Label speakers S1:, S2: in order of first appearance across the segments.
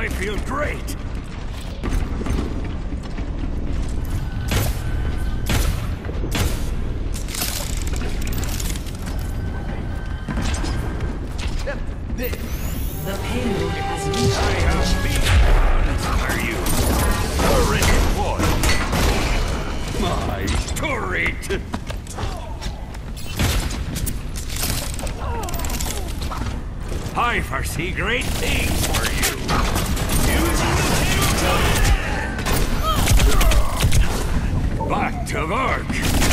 S1: I feel great.
S2: The payload has reached
S1: I have big plans. Are you? Turret deployed. My turret. I foresee great things for you. Back to work.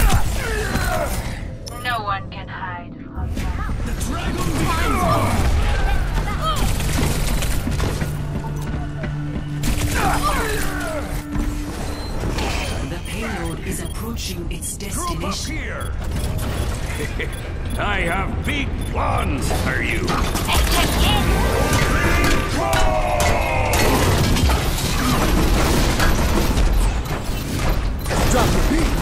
S3: No one can hide from that.
S1: The dragon
S2: The payload is approaching its destination.
S1: here. I have big plans for you.
S4: Drop the beat.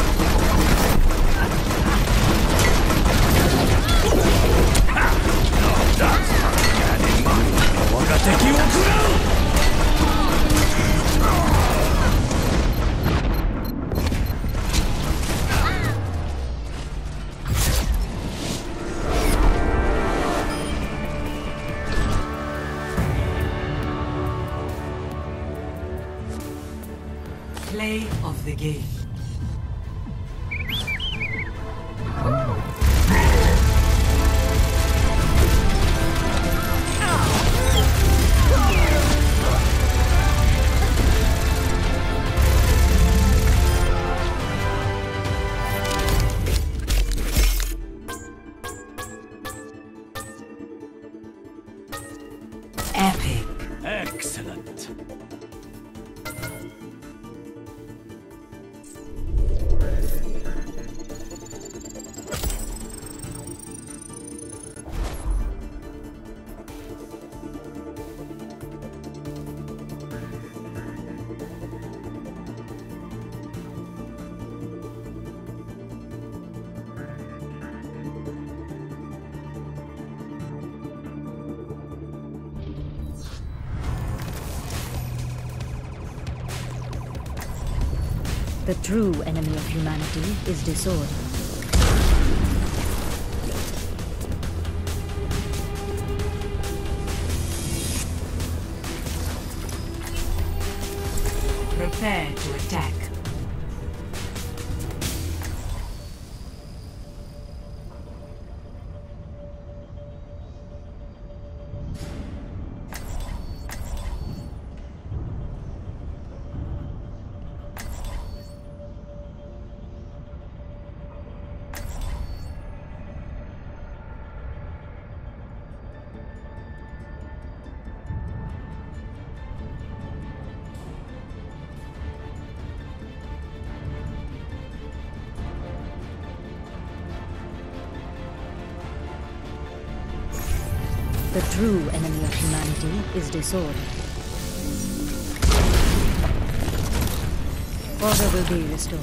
S2: Play of the game. Epic.
S1: Excellent.
S5: The true enemy of humanity is disorder.
S2: Prepare to attack.
S5: The true enemy of humanity is disorder. Order will be restored.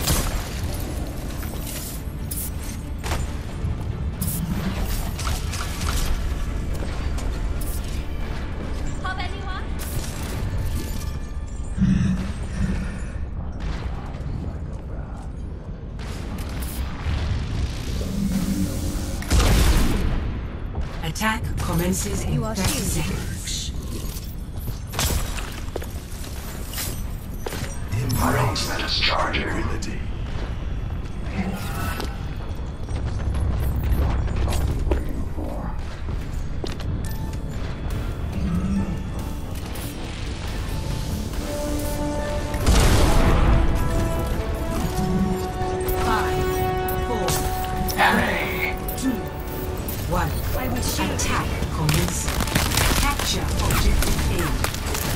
S2: Attack commences in 30 seconds.
S6: Embrace the discharger.
S2: Attack commences. Capture objective A.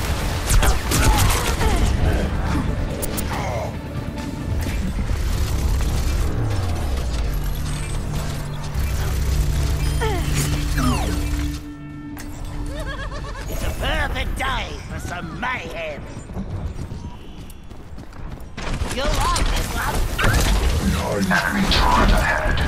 S7: It's a perfect day for some mayhem. You'll like this one.
S6: Enemy turret ahead.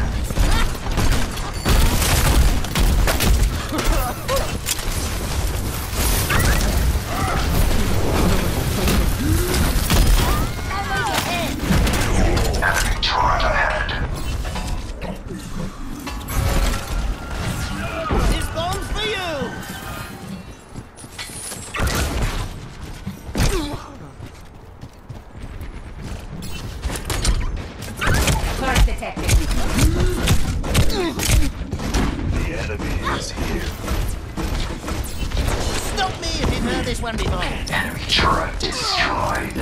S7: this one before.
S6: Enemy turret destroyed.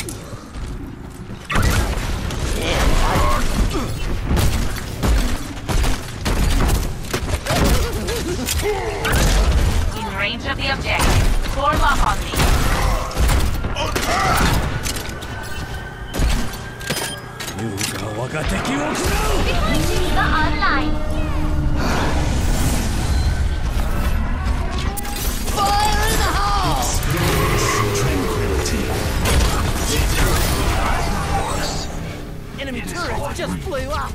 S3: In range of the objective. Form up on me. Behind you, the online.
S7: Fire in the hole! Enemy turret just flew up.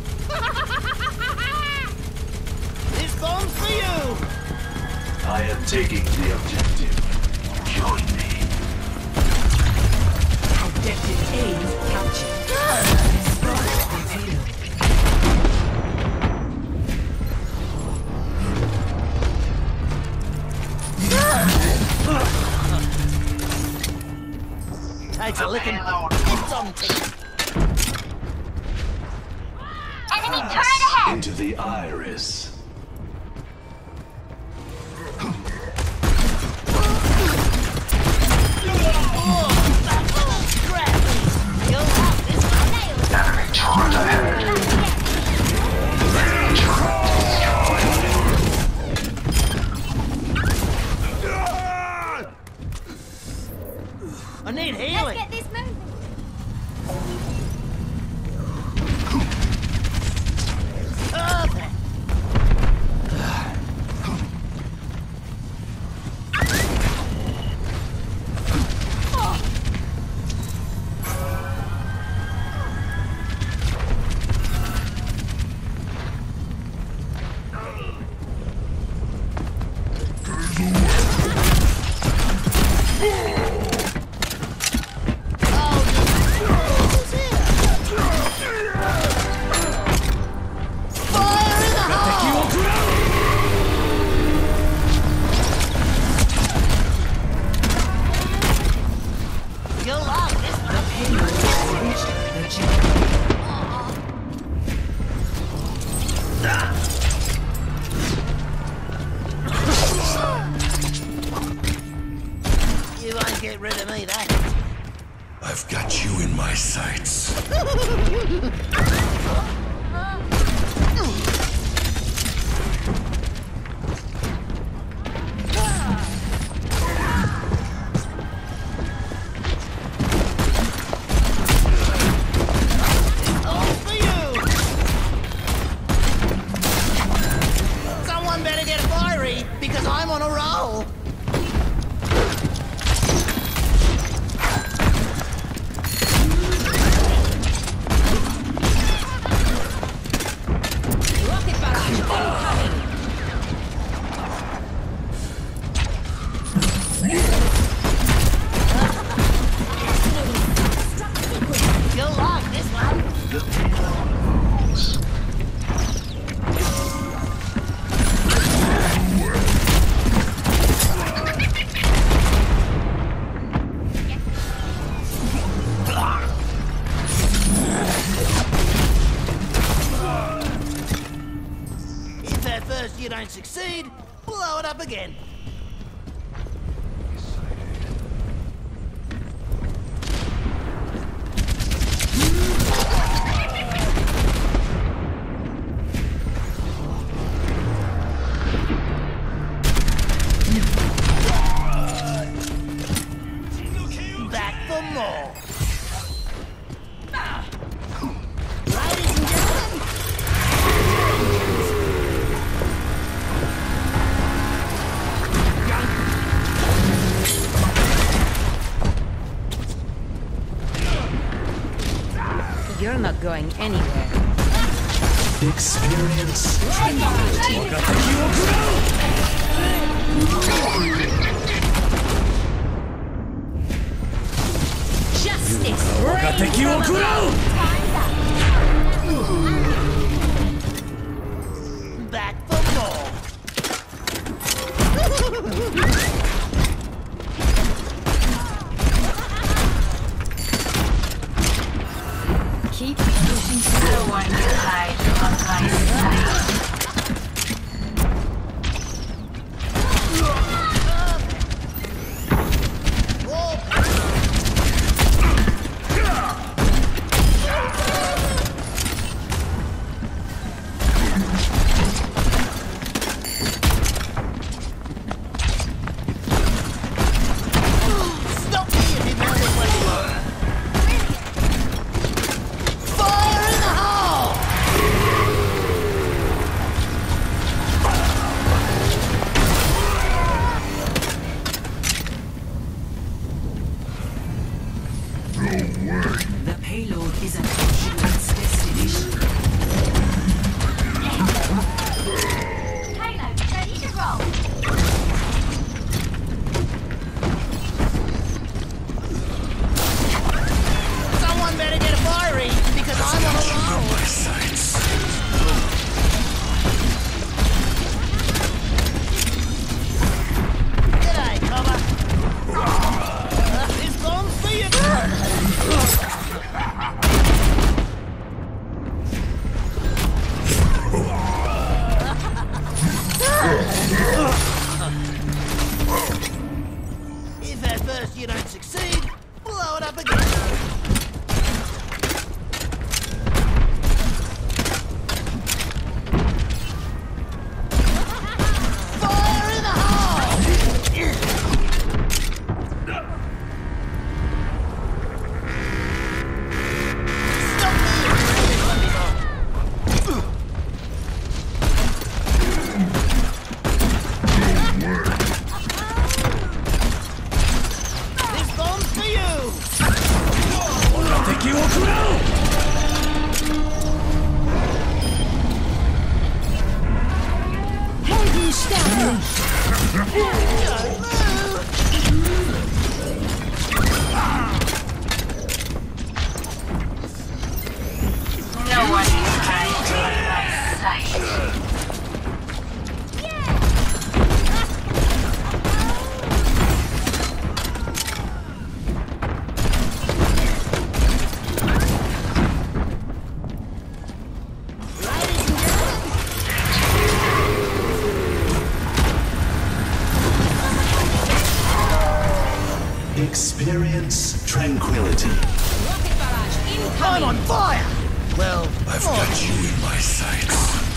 S7: This bomb's for you.
S6: I am taking the objective. Join me.
S2: Objective A captured. Destroy the payload.
S7: Takes a licking. It's on team.
S3: Enemy turret ahead.
S6: Into the iris. Enemy turret ahead. Enemy turret destroyed.
S7: I need healing.
S3: Let's get this moving.
S7: Perfect. You'll love this one.
S2: Payload has reached the checkpoint.
S7: You won't get rid of me, that.
S1: I've got you in my sights.
S7: All for you. Someone better get fiery because I'm on a roll. You'll love this one. If at first you don't succeed, blow it up again. Back for more. Ladies and gentlemen,
S5: You're not going anywhere.
S6: Experience.
S5: Justice!
S7: back for more.
S5: Keep pushing
S3: No one can hide from my sight.
S7: you don't succeed, blow it up again. Fire in the hole! Stop This bomb's for you!
S1: 敵を食らう
S3: No one is hiding from my sight.
S6: Experience tranquility.
S7: I'm on fire! Well,
S1: I've got you in my sights.